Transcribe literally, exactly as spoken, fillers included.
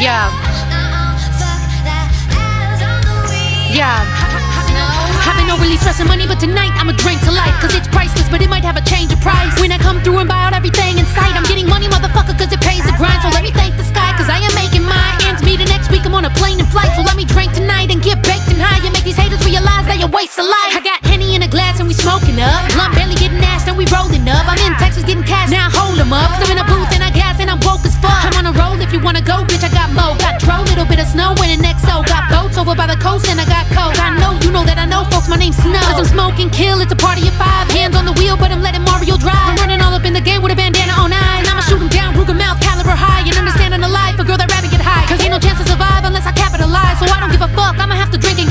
Yeah. Yeah. I've been overly stressing money, but tonight I'ma drink to life, cause it's priceless, but it might have a change of price. When I come through and buy out everything in sight, I'm getting money, motherfucker, cause it pays the grind. So let me thank the sky, cause I am making mine. Ends me the next week, I'm on a plane in flight. So let me drink tonight and get baked and high, and make these haters realize they a waste of life. I got Henny in a glass and we smoking up, blunt barely getting ashed and we rolling up. I'm in Texas getting cash, now hold 'em up. I'm in a booth and I gas and I'm woke as fuck. I'm on a roll if you wanna go, bitch, I got mo. Got dro, little bit of snow and an X O. Got boats over by the coast and I got coke. I know you know that I know, folks, my name's Snow. Cause I'm smoking kill, it's a party of five. Hands on the wheel, but I'm letting Mario drive. I'm running all up in the game with a bandana on eyes. I'ma shoot him down, Ruger mouth, caliber high. And understanding the life, a girl that rather get high. Cause ain't no chance to survive unless I capitalize. So I don't give a fuck, I'ma have to drink it.